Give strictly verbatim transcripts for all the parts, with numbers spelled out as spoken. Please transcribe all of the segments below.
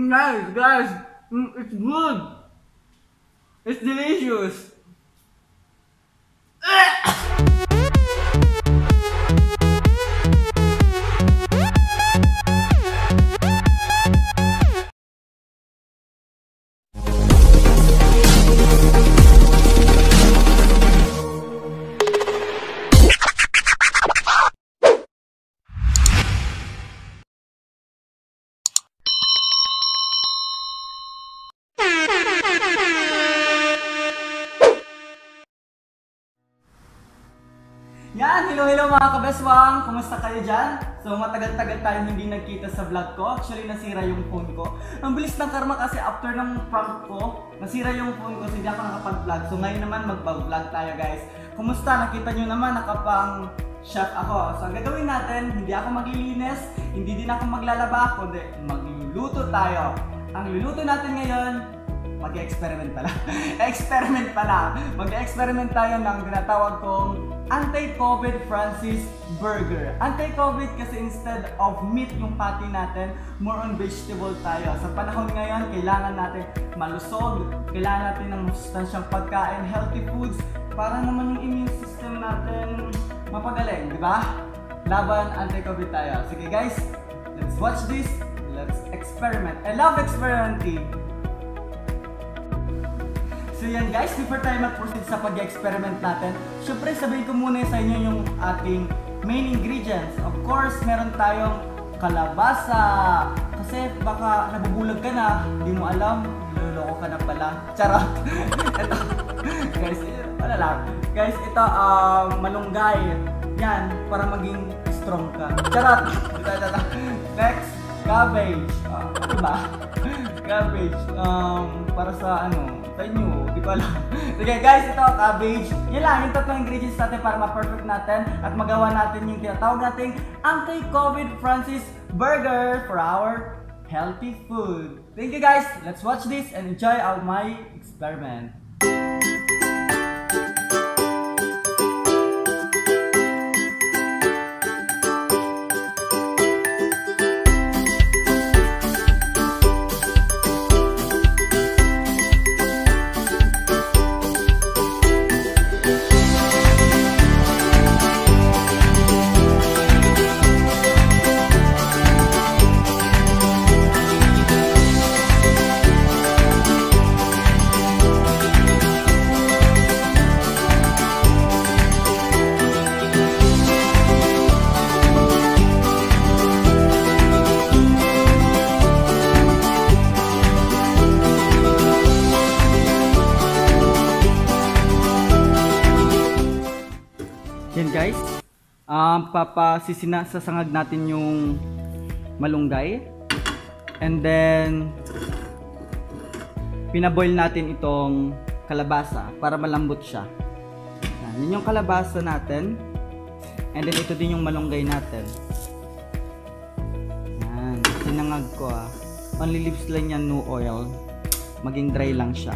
nice, guys. Mm, it's good. It's delicious. Yan! Hello, hello mga kabeswang! Kumusta kayo dyan? So matagal-tagal tayong hindi nagkita sa vlog ko. Actually, nasira yung phone ko. Ang bilis ng karma kasi after ng prank ko, nasira yung phone ko, so hindi ako nakapag-vlog. So ngayon naman magpa-vlog tayo, guys. Kumusta? Nakita nyo naman, nakapang chef ako. So ang gagawin natin, hindi ako maglilinis, hindi din ako maglalaba, kundi magluluto tayo. Ang luluto natin ngayon, mag-experiment pala. Experiment pala. Mag-experiment tayo ng tinatawag kong anti-COVID Francis Burger. Anti-COVID kasi instead of meat yung patty natin, more on vegetable tayo. Sa panahon ngayon, kailangan natin malusog, kailangan natin ng masustansyang pagkain, healthy foods, para naman yung immune system natin mapagaling, di ba? Laban, anti-COVID tayo. Sige guys, let's watch this. Let's experiment. I love experimenting. So yan guys, before tayo mag-proceed sa pag-experiment natin, syempre sabihin ko muna sa inyo yung ating main ingredients. Of course, meron tayong kalabasa. Kasi baka nabubulag ka na, hindi mo alam, niloloko ka na pala. Charot! Ito, guys, wala lang. Guys, ito, um, malunggay. Yan, para maging strong ka. Charot! Next, cabbage. Uh, ano ba? Cabbage. Um, para sa ano, sa inyo, di ko alam. Sige guys, ito cabbage. Yan lang, yung tatlong ingredients natin para ma-perfect natin at magawa natin yung tinatawag nating anti-COVID Francis Burger for our healthy food. Thank you guys. Let's watch this and enjoy our my experiment. Yan guys, um, papasisina sa sangag natin yung malunggay, and then pinaboil natin itong kalabasa para malambot siya. Yan, yun yung kalabasa natin, and then ito din yung malunggay natin. Yan, sinangag ko ah. Only leaves lang yan, no oil, maging dry lang siya.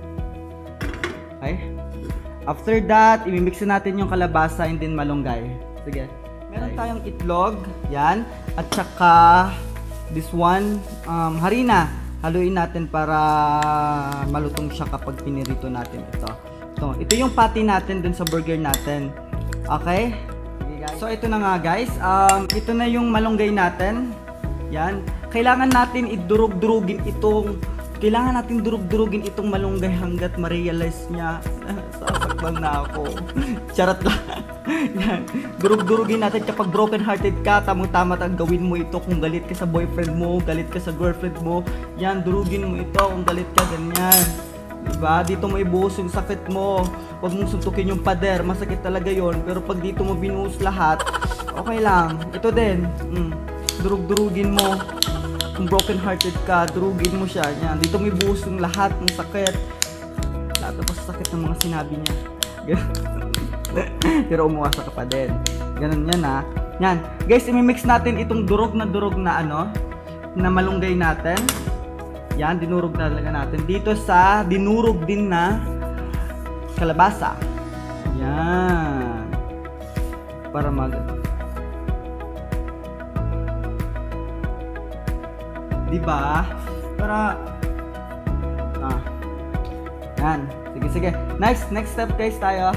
Okay? After that, imimix natin yung kalabasa and then malunggay. Sige. Meron tayong itlog, yan, at saka this one, um, harina. Haluin natin para malutong siya kapag pinirito natin ito. Ito, ito yung patty natin dun sa burger natin. Okay? Sige guys. So ito na nga guys, um, ito na yung malunggay natin. Yan. Kailangan natin idurog-durugin itong Kailangan natin durug-durugin itong malunggay hanggat ma-realize niya. Sasaktan na ako. Charot lang. Yan. Durug-durugin natin kapag broken hearted ka, tamang-tama ang gawin mo ito kung galit ka sa boyfriend mo, galit ka sa girlfriend mo. Yan, durugin mo ito kung galit ka, ganyan. Diba? Dito mo ibuhos yung sakit mo. Huwag mong suntukin yung pader, masakit talaga yon. Pero pag dito mo binuhos lahat, okay lang. Ito din. Mm. Durug-durugin mo. Kung broken hearted ka, durugin mo siya. Yan. Dito may buhos yung lahat ng sakit. Lahat ng sakit ng mga sinabi niya. Pero umuwasa ka pa din. Ganun yan ha. Yan. Guys, imimix natin itong durog na durog na ano, na malunggay natin. Yan, dinurog na talaga natin. Dito sa dinurog din na kalabasa. Yan. Para mag... Diba? Para ah. Yan. Sige, sige. Next, next step guys tayo.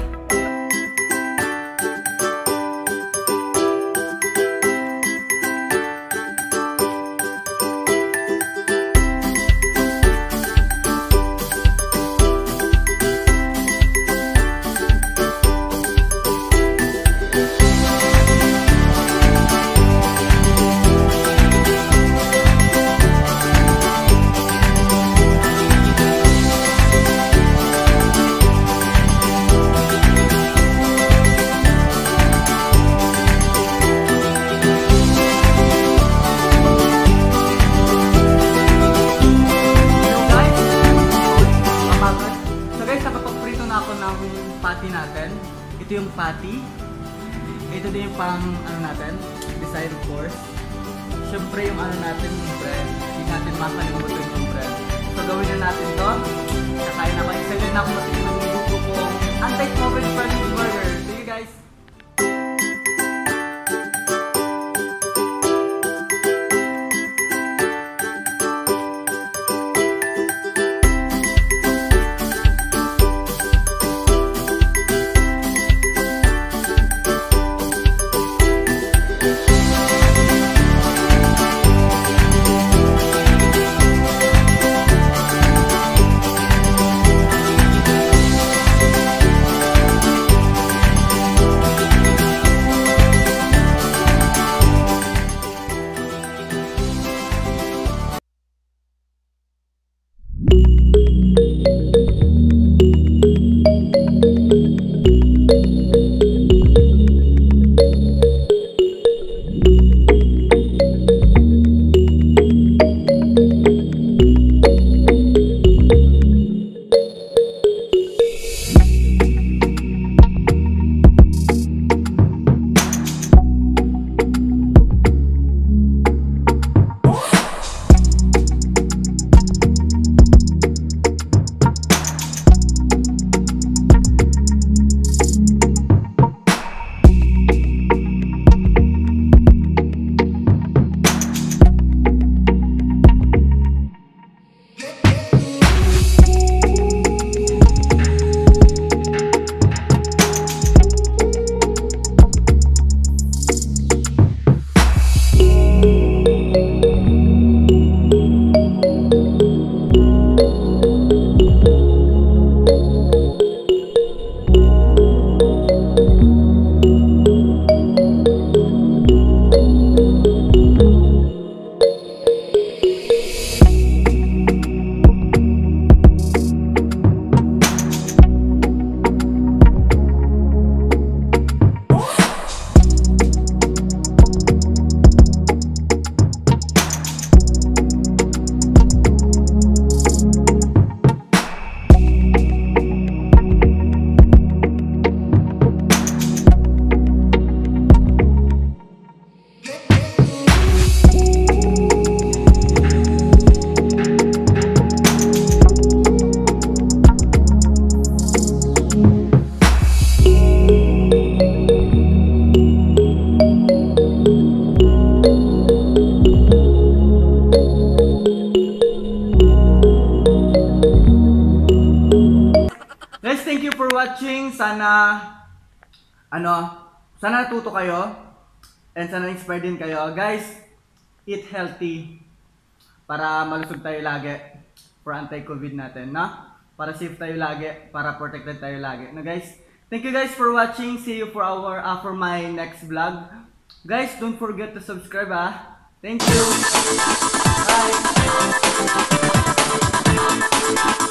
Patty natin. Ito yung patty. Ito din yung pang ano natin, beside of course. Siyempre yung ano natin, yung bread. Hindi natin makalimutan yung bread. So gawin na natin to. Kakain ako. Excited na ako matigil ng luto kong anti-COVID friendly burger. See you guys! Thank you for watching. Sana ano, sana natuto kayo and sana inspired din kayo. Guys, eat healthy para malusog tayo lagi for anti-COVID natin, na? Para safe tayo lagi, para protected tayo lagi. Na guys, thank you guys for watching. See you for our uh, for my next vlog. Guys, don't forget to subscribe, ah. Thank you. Bye.